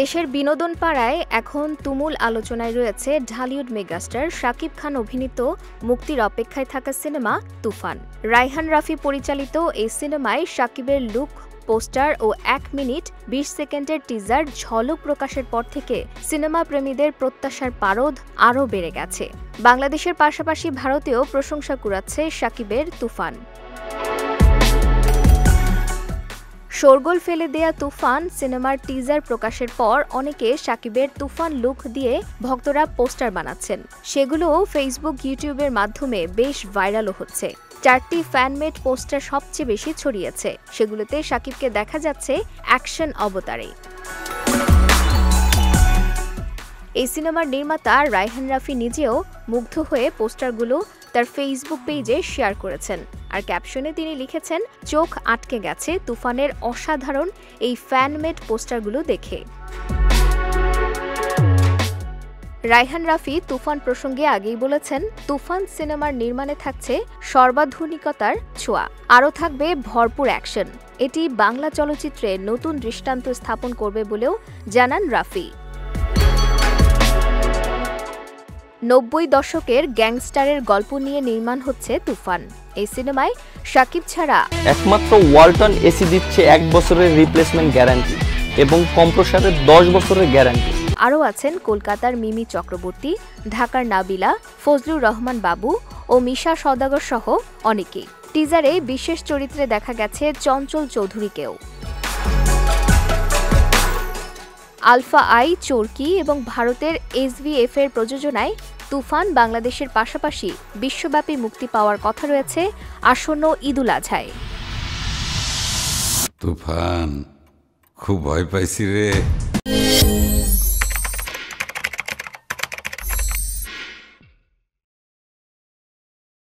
দেশের বিনোদন পাড়ায় এখন তুমুল আলোচনায় রয়েছে ঢালিউড মেগাস্টার শাকিব খান অভিনীত মুক্তির অপেক্ষায় থাকা সিনেমা তুফান। রায়হান রাফি পরিচালিত এই সিনেমায় শাকিবের লুক, পোস্টার ও ১ মিনিট ২০ সেকেন্ডের টিজার ঝলক প্রকাশের পর থেকে সিনেমা প্রেমীদের প্রত্যাশার পারদ আরও বেড়ে গেছে। বাংলাদেশের পাশাপাশি ভারতেও প্রশংসা কুড়াচ্ছে শাকিবের তুফান। শোরগোল ফেলে দেয়া তুফান সিনেমার টিজার প্রকাশের পর অনেকে শাকিবের তুফান লুক দিয়ে ভক্তরা পোস্টার বানাচ্ছেন। সেগুলোও ফেসবুক, ইউটিউবের মাধ্যমে বেশ ভাইরালও হচ্ছে। ৪টি ফ্যানমেড পোস্টার সবচেয়ে বেশি ছড়িয়েছে। সেগুলোতে শাকিবকে দেখা যাচ্ছে অ্যাকশন অবতারে। এই সিনেমার নির্মাতা রায়হান রাফি নিজেও মুগ্ধ হয়ে পোস্টারগুলো তার ফেসবুক পেজে শেয়ার করেছেন। আর ক্যাপশনে তিনি লিখেছেন, চোখ আটকে গেছে তুফানের অসাধারণ এই ফ্যানমেড পোস্টারগুলো দেখে। রায়হান রাফি তুফান প্রসঙ্গে আগেই বলেছেন, তুফান সিনেমার নির্মাণে থাকছে সর্বাধুনিকতার ছোঁয়া, আরও থাকবে ভরপুর অ্যাকশন। এটি বাংলা চলচ্চিত্রে নতুন দৃষ্টান্ত স্থাপন করবে বলেও জানান রাফি। ৯০ দশকের গ্যাংস্টারের গল্প নিয়ে নির্মাণ হচ্ছে তুফান। এই সিনেমায় শাকিব ছাড়া একমাত্র ওয়ালটন এসি দিচ্ছে ১ বছরের রিপ্লেসমেন্ট গ্যারান্টি এবং কম্প্রেসারের ১০ বছরের গ্যারান্টি। আরও আছেন কলকাতার মিমি চক্রবর্তী, ঢাকার নাবিলা, ফজলুর রহমান বাবু ও মিশা সওদাগর সহ অনেকেই। টিজারে বিশেষ চরিত্রে দেখা গেছে চঞ্চল চৌধুরীকেও। আলফা আই, চরকি এবং ভারতের SVF এর প্রযোজনায় তুফান বাংলাদেশের পাশাপাশি বিশ্বব্যাপী মুক্তি পাওয়ার কথা রয়েছে আসন্ন ঈদুল আজহায়। তুফান, খুব ভয় পাইছি রে।